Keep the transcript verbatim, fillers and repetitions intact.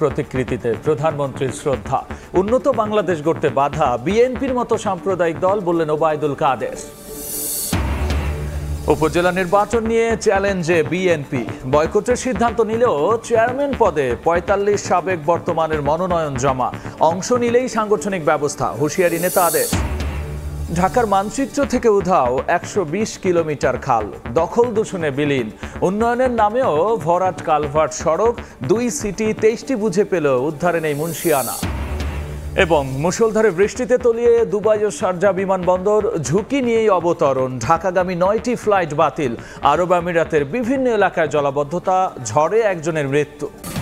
প্রতিকৃতিতে প্রধানমন্ত্রীর শ্রদ্ধা। উন্নত বাংলাদেশ গড়তে বাধা বিএনপির মতো সাম্প্রদায়িক দল, বললেন ওবায়দুল কাদের। উপজেলা নির্বাচন নিয়ে চ্যালেঞ্জে বিএনপি, বয়কটের সিদ্ধান্ত নিলেও চেয়ারম্যান পদে পঁয়তাল্লিশ সাবেক বর্তমানের মনোনয়ন জমা, অংশ নিলেই সাংগঠনিক ব্যবস্থা, হুঁশিয়ারি নেতাদের। ঢাকার মানচিত্র থেকে উধাও একশো বিশ কিলোমিটার খাল, দখল দূষণে বিলীন, উন্নয়নের নামেও ভরাট কালভার্ট সড়ক, দুই সিটি তেইশটি বুঝে পেল উদ্ধারে নেই মুন্সিয়ানা। এবং মুষলধারে বৃষ্টিতে তলিয়ে দুবাই ও শারজাহ বিমানবন্দর, ঝুঁকি নিয়েই অবতরণ, ঢাকাগামী নয়টি ফ্লাইট বাতিল, আরব আমিরাতের বিভিন্ন এলাকায় জলাবদ্ধতা, ঝড়ে একজনের মৃত্যু।